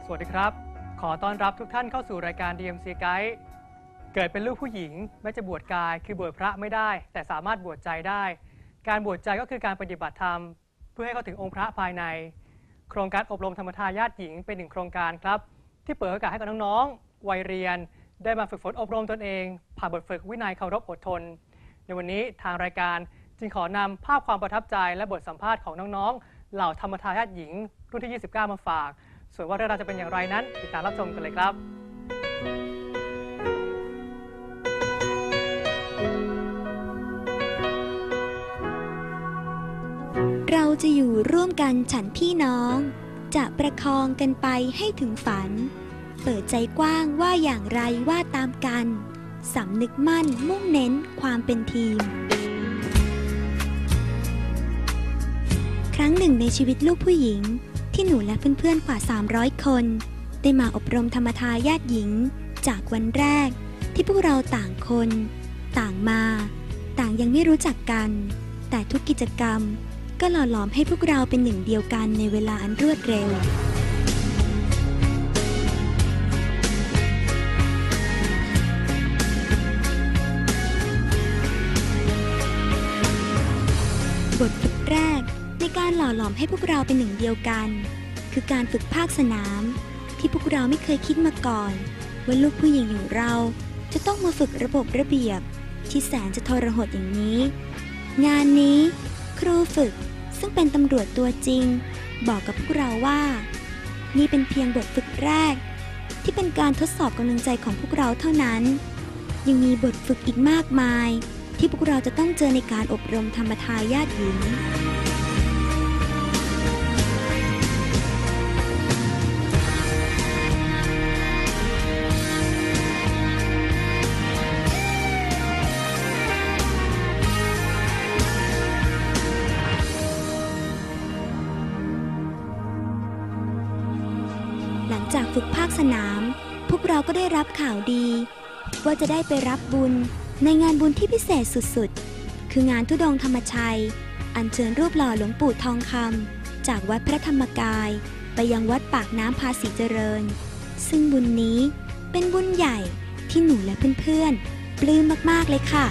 สวัสดีครับขอต้อนรับทุกท่านเข้าสู่รายการ DMC Guide เกิดเป็นลูกผู้หญิงแม้จะบวชกายคือบวชพระไม่ได้แต่สามารถบวชใจได้การบวชใจก็คือการปฏิบัติธรรมเพื่อให้เข้าถึงองค์พระภายในโครงการอบรมธรรมทายาทหญิงเป็นหนึ่งโครงการครับที่เปิดโอกาสให้กับน้องๆวัยเรียนได้มาฝึกฝนอบรมตนเองผ่านบทฝึกวินัยเคารพอดทนในวันนี้ทางรายการจึงขอนำภาพความประทับใจและบทสัมภาษณ์ของน้องๆเหล่าธรรมทายาทหญิงรุ่นที่ 29 มาฝากส่วนว่าเรื่องราวจะเป็นอย่างไรนั้นติดตามรับชมกันเลยครับเราจะอยู่ร่วมกันฉันพี่น้องจะประคองกันไปให้ถึงฝันเปิดใจกว้างว่าอย่างไรว่าตามกันสำนึกมั่นมุ่งเน้นความเป็นทีมครั้งหนึ่งในชีวิตลูกผู้หญิงที่หนูและเพื่อนๆกว่า300คนได้มาอบรมธรรมทายาทหญิงจากวันแรกที่พวกเราต่างคนต่างมาต่างยังไม่รู้จักกันแต่ทุกกิจกรรมก็หล่อหลอมให้พวกเราเป็นหนึ่งเดียวกันในเวลาอันรวดเร็วบทฝึกแรกในการหล่อหลอมให้พวกเราเป็นหนึ่งเดียวกันคือการฝึกภาคสนามที่พวกเราไม่เคยคิดมาก่อนว่าลูกผู้หญิงอย่างเราจะต้องมาฝึกระบบระเบียบที่แสนจะทรหดอย่างนี้งานนี้ครูฝึกซึ่งเป็นตำรวจตัวจริงบอกกับพวกเราว่านี่เป็นเพียงบทฝึกแรกที่เป็นการทดสอบกำลังใจของพวกเราเท่านั้นยังมีบทฝึกอีกมากมายที่พวกเราจะต้องเจอในการอบรมธรรมทายาทหญิงหลังจากฝึกภาคสนามพวกเราก็ได้รับข่าวดีว่าจะได้ไปรับบุญในงานบุญที่พิเศษสุดๆคืองานธุดงค์ธรรมชัยอัญเชิญรูปหล่อหลวงปู่ทองคำจากวัดพระธรรมกายไปยังวัดปากน้ำภาษีเจริญซึ่งบุญนี้เป็นบุญใหญ่ที่หนูและเพื่อนๆปลื้มมากๆเลยค่ะ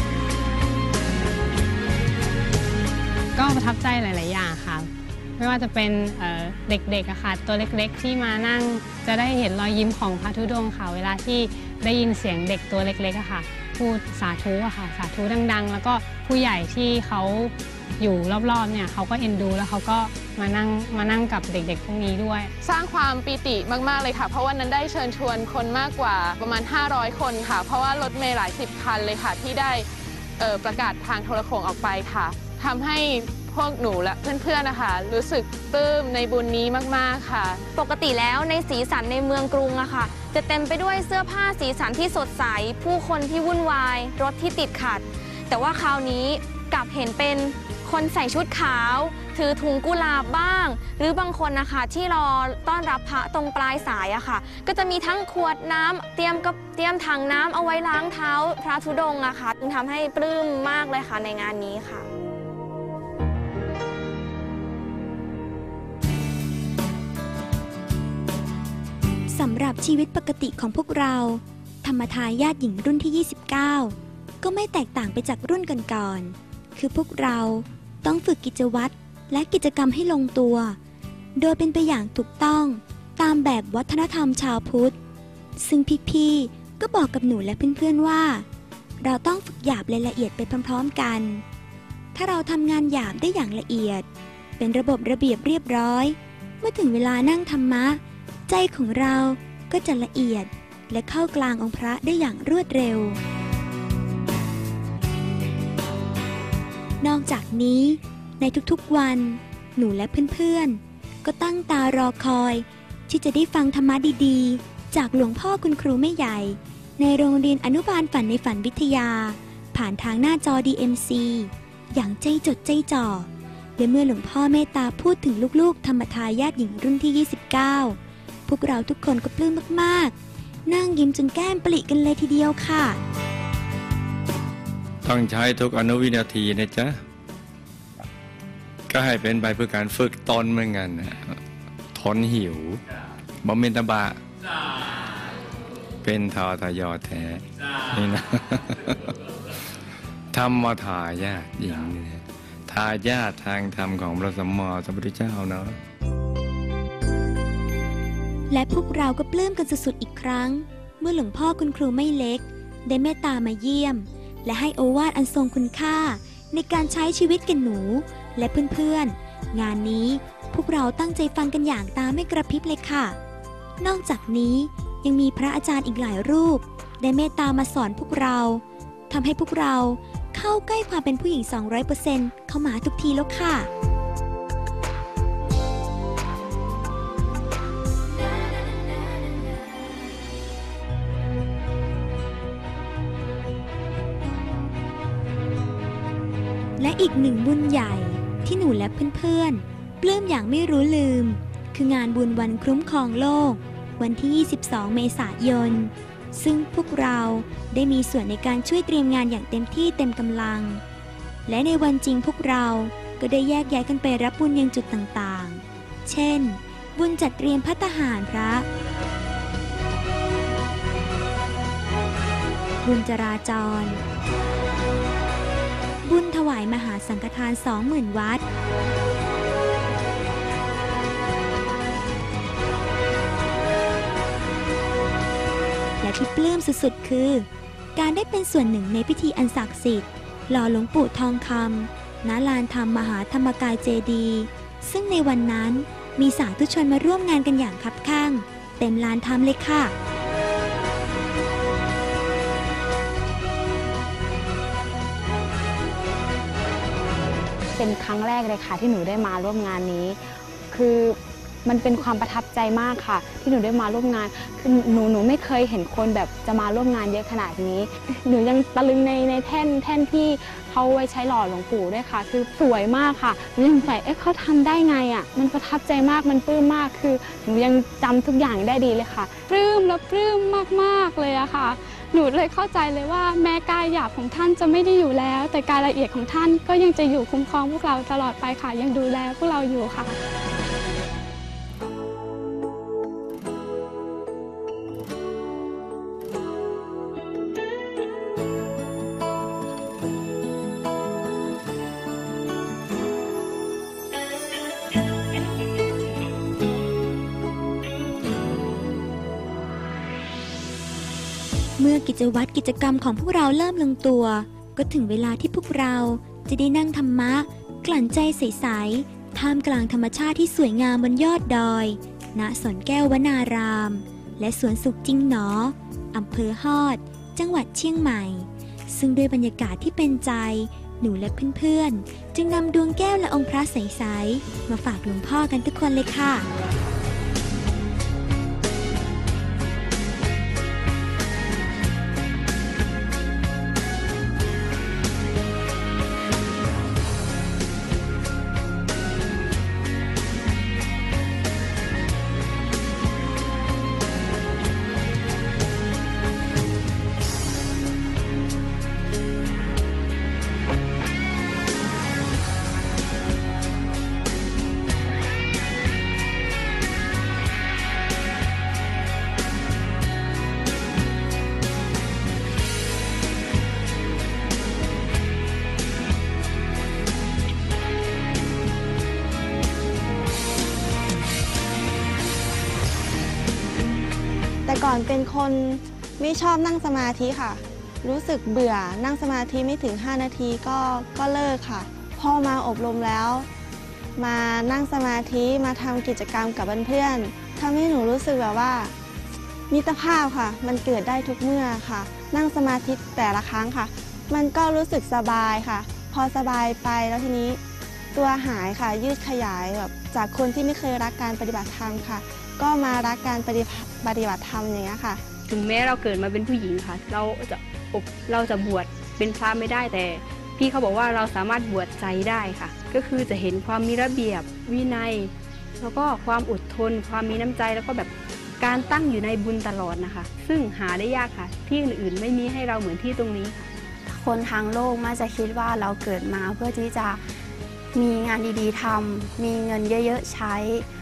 ก็ประทับใจหลายๆอย่างค่ะไม่ว่าจะเป็นเด็กๆอะค่ะตัวเล็กๆที่มานั่งจะได้เห็นรอยยิ้มของพระธุดงค์ค่ะเวลาที่ได้ยินเสียงเด็กตัวเล็กๆอะค่ะพูดสาธุอะค่ะสาธุดังๆแล้วก็ผู้ใหญ่ที่เขาอยู่รอบๆเนี่ยเขาก็เอ็นดูแล้วเขาก็มานั่งกับเด็กๆพวกนี้ด้วยสร้างความปีติมากๆเลยค่ะเพราะว่านั้นได้เชิญชวนคนมากกว่าประมาณ500คนค่ะเพราะว่ารถเมล์หลาย10คันเลยค่ะที่ได้ประกาศทางโทรโข่งออกไปค่ะทำให้พวกหนูและเพื่อนๆนะคะรู้สึกปลื้มในบุญนี้มากๆค่ะปกติแล้วในสีสันในเมืองกรุงอะค่ะจะเต็มไปด้วยเสื้อผ้าสีสันที่สดใสผู้คนที่วุ่นวายรถที่ติดขัดแต่ว่าคราวนี้กลับเห็นเป็นคนใส่ชุดขาวถือถุงกุหลาบบ้างหรือบางคนนะคะที่รอต้อนรับพระตรงปลายสายอะค่ะก็จะมีทั้งขวดน้ำเตรียมถังน้ำเอาไว้ล้างเท้าพระธุดงค์อะค่ะจึงทำให้ปลื้มมากเลยค่ะในงานนี้ค่ะสำหรับชีวิตปกติของพวกเราธรรมทายาทหญิงรุ่นที่ 29 ก็ไม่แตกต่างไปจากรุ่นก่อนๆคือพวกเราต้องฝึกกิจวัตรและกิจกรรมให้ลงตัวโดยเป็นไปอย่างถูกต้องตามแบบวัฒนธรรมชาวพุทธซึ่งพี่ๆก็บอกกับหนูและเพื่อนๆว่าเราต้องฝึกหยาบและละเอียดไปพร้อมๆกันถ้าเราทำงานหยาบได้อย่างละเอียดเป็นระบบระเบียบเรียบร้อยเมื่อถึงเวลานั่งธรรมะใจของเราก็จะละเอียดและเข้ากลางองค์พระได้อย่างรวดเร็วนอกจากนี้ในทุกๆวันหนูและเพื่อนๆก็ตั้งตารอคอยที่จะได้ฟังธรรมะดีๆจากหลวงพ่อคุณครูแม่ใหญ่ในโรงเรียนอนุบาลฝันในฝันวิทยาผ่านทางหน้าจอ DMC อย่างใจจดใจจ่อและเมื่อหลวงพ่อเมตตาพูดถึงลูกๆธรรมทายาทหญิงรุ่นที่ 29พวกเราทุกคนก็ปลื้มมากๆนั่งยิ้มจนแก้มปริกันเลยทีเดียวค่ะต้องใช้ทุกอนุวินาทีนะจ๊ะก็ให้เป็นไปเพื่อการฝึกตนเหมือนกันทนหิวบ่เมนตบะเป็นทอทยอแท้นี่นะ ธรรมทายาทหญิงเนี่ยทายาททางธรรมของพระสัมมาสัมพุทธเจ้าเนาะและพวกเราก็ปลื้มกันสุดๆอีกครั้ง เมื่อหลวงพ่อคุณครูไม่เล็กได้เมตตามาเยี่ยมและให้โอวาทอันทรงคุณค่าในการใช้ชีวิตกับหนูและเพื่อนๆงานนี้พวกเราตั้งใจฟังกันอย่างตาไม่กระพริบเลยค่ะนอกจากนี้ยังมีพระอาจารย์อีกหลายรูปได้เมตตามาสอนพวกเราทำให้พวกเราเข้าใกล้ความเป็นผู้หญิง 200% เข้ามาทุกทีแล้วค่ะและอีกหนึ่งบุญใหญ่ที่หนูและเพื่อนๆปลื้มอย่างไม่รู้ลืมคืองานบุญวันคุ้มครองโลกวันที่ 22 เมษายนซึ่งพวกเราได้มีส่วนในการช่วยเตรียมงานอย่างเต็มที่เต็มกำลังและในวันจริงพวกเราก็ได้แยกย้ายกันไปรับบุญยังจุดต่างๆเช่นบุญจัดเตรียมภัตตาหารพระบุญจราจรบุญถวายมหาสังฆทาน 20,000 วัดและที่ปลื้มสุดๆคือการได้เป็นส่วนหนึ่งในพิธีอันศักดิ์สิทธิ์หล่อหลวงปู่ทองคำณลานธรรมมหาธรรมกายเจดีย์ซึ่งในวันนั้นมีสาธุชนมาร่วมงานกันอย่างคับคั่งเต็มลานธรรมเลยค่ะเป็นครั้งแรกเลยค่ะที่หนูได้มาร่วมงานนี้คือมันเป็นความประทับใจมากค่ะที่หนูได้มาร่วมงานคือหนูไม่เคยเห็นคนแบบจะมาร่วมงานเยอะขนาดนี้หนูยังตะลึงในแท่นที่เขาไว้ใช้หล่อหลวงปู่ด้วยค่ะคือสวยมากค่ะหนูยังใส่เขาทำได้ไงอ่ะมันประทับใจมากมันปลื้มมากคือหนูยังจำทุกอย่างได้ดีเลยค่ะปลื้มและปลื้มมากๆเลยอะค่ะหนูเลยเข้าใจเลยว่าแม้กายหยาบของท่านจะไม่ได้อยู่แล้วแต่กายละเอียดของท่านก็ยังจะอยู่คุ้มครองพวกเราตลอดไปค่ะยังดูแลพวกเราอยู่ค่ะเมื่อกิจวัตรกิจกรรมของพวกเราเริ่มลงตัวก็ถึงเวลาที่พวกเราจะได้นั่งธรรมะกลั่นใจใสๆท่ามกลางธรรมชาติที่สวยงามบนยอดดอยณสวนแก้ววนารามและสวนสุขจริงหนออำเภอฮอดจังหวัดเชียงใหม่ซึ่งด้วยบรรยากาศที่เป็นใจหนูและเพื่อนๆจึงนำดวงแก้วและองค์พระใสๆมาฝากหลวงพ่อกันทุกคนเลยค่ะแต่ก่อนเป็นคนไม่ชอบนั่งสมาธิค่ะรู้สึกเบื่อนั่งสมาธิไม่ถึง5 นาทีก็เลิกค่ะพอมาอบรมแล้วมานั่งสมาธิมาทำกิจกรรมกับเพื่อนๆทำให้หนูรู้สึกแบบว่ามิตรภาพค่ะมันเกิดได้ทุกเมื่อค่ะนั่งสมาธิแต่ละครั้งค่ะมันก็รู้สึกสบายค่ะพอสบายไปแล้วทีนี้ตัวหายค่ะยืดขยายแบบจากคนที่ไม่เคยรักการปฏิบัติธรรมค่ะก็มารักการปฏิบัติธรรมอย่างเงี้ยค่ะถึงแม้เราเกิดมาเป็นผู้หญิงค่ะเราจะบวชเป็นพระไม่ได้แต่พี่เขาบอกว่าเราสามารถบวชใจได้ค่ะก็คือจะเห็นความมีระเบียบวินัยแล้วก็ความอดทนความมีน้ำใจแล้วก็แบบการตั้งอยู่ในบุญตลอดนะคะซึ่งหาได้ยากค่ะที่อื่นๆไม่มีให้เราเหมือนที่ตรงนี้ค่ะคนทางโลกมักจะคิดว่าเราเกิดมาเพื่อที่จะมีงานดีๆทำมีเงินเยอะๆใช้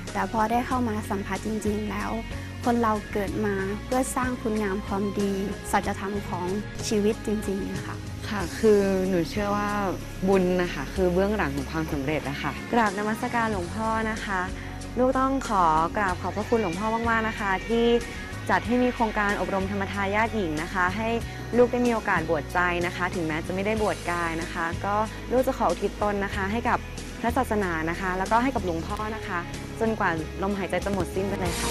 แต่พอได้เข้ามาสัมผัสจริงๆแล้ว คนเราเกิดมาเพื่อสร้างคุณงามความดีสัจธรรมของชีวิตจริงๆนะคะค่ะคือหนูเชื่อว่าบุญนะคะคือเบื้องหลังของความสำเร็จนะคะกราบนมัสการหลวงพ่อนะคะลูกต้องขอกราบขอบพระคุณหลวงพ่อมากๆนะคะที่จัดให้มีโครงการอบรมธรรมทายาทหญิงนะคะให้ลูกได้มีโอกาสบวชใจนะคะถึงแม้จะไม่ได้บวชกายนะคะก็ลูกจะขออุทิศตนนะคะให้กับพระศาสนานะคะแล้วก็ให้กับหลวงพ่อนะคะจนกว่าลมหายใจจะหมดสิ้นไปเลยค่ะ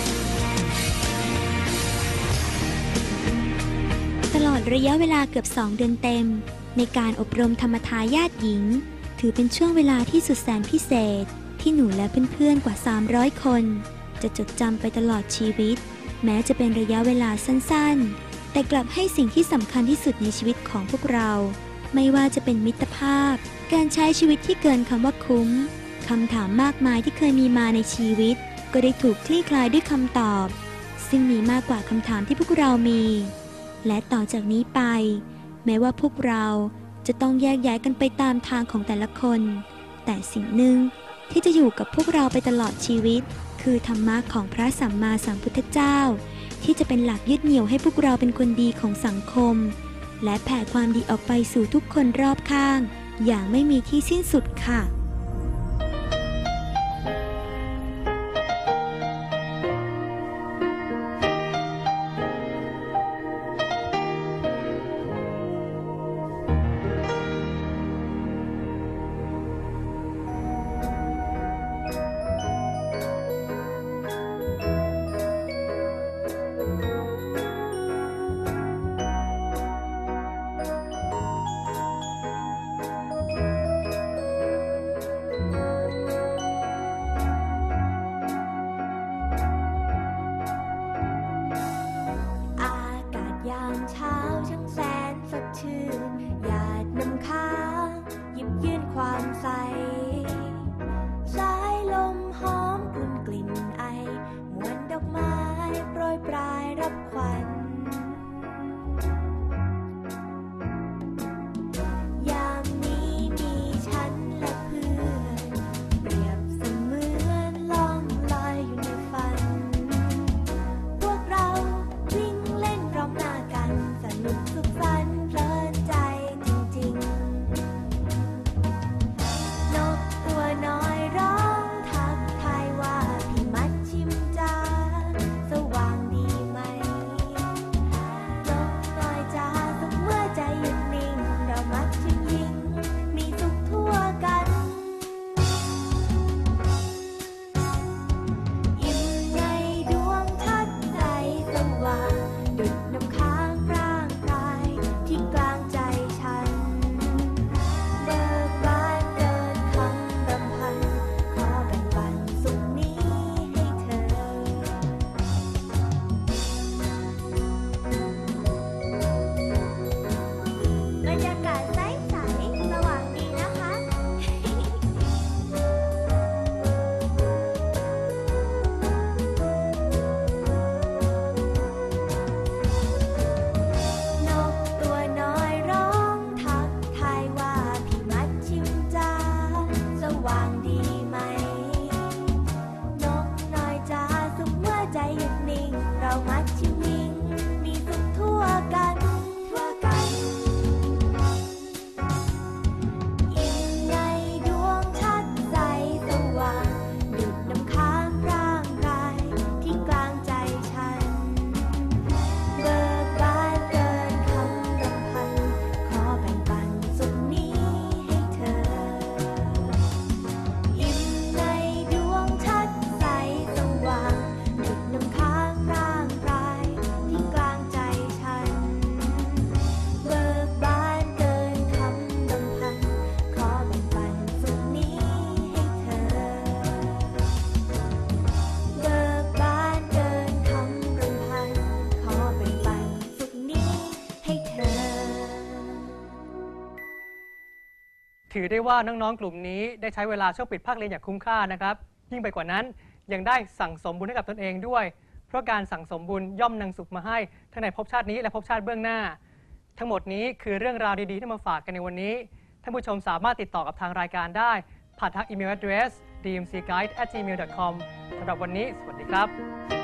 ตลอดระยะเวลาเกือบ2 เดือนเต็มในการอบรมธรรมทายาทหญิงถือเป็นช่วงเวลาที่สุดแสนพิเศษที่หนูและเพื่อนๆกว่า300คนจะจดจำไปตลอดชีวิตแม้จะเป็นระยะเวลาสั้นๆแต่กลับให้สิ่งที่สำคัญที่สุดในชีวิตของพวกเราไม่ว่าจะเป็นมิตรภาพการใช้ชีวิตที่เกินคำว่าคุ้มคำถามมากมายที่เคยมีมาในชีวิตก็ได้ถูกคลี่คลายด้วยคำตอบซึ่งมีมากกว่าคำถามที่พวกเรามีและต่อจากนี้ไปแม้ว่าพวกเราจะต้องแยกย้ายกันไปตามทางของแต่ละคนแต่สิ่งหนึ่งที่จะอยู่กับพวกเราไปตลอดชีวิตคือธรรมะของพระสัมมาสัมพุทธเจ้าที่จะเป็นหลักยึดเหนี่ยวให้พวกเราเป็นคนดีของสังคมและแผ่ความดีออกไปสู่ทุกคนรอบข้างอย่างไม่มีที่สิ้นสุดค่ะถือได้ว่าน้องๆกลุ่มนี้ได้ใช้เวลาช่วงปิดภาคเรียนอย่างคุ้มค่านะครับยิ่งไปกว่านั้นยังได้สั่งสมบุญให้กับตนเองด้วยเพราะการสั่งสมบุญย่อมนำสุขมาให้ทั้งในภพชาตินี้และภพชาติเบื้องหน้าทั้งหมดนี้คือเรื่องราวดีๆที่มาฝากกันในวันนี้ท่านผู้ชมสามารถติดต่อกับทางรายการได้ผ่านทางอีเมล address dmcguide@gmail.com สำหรับวันนี้สวัสดีครับ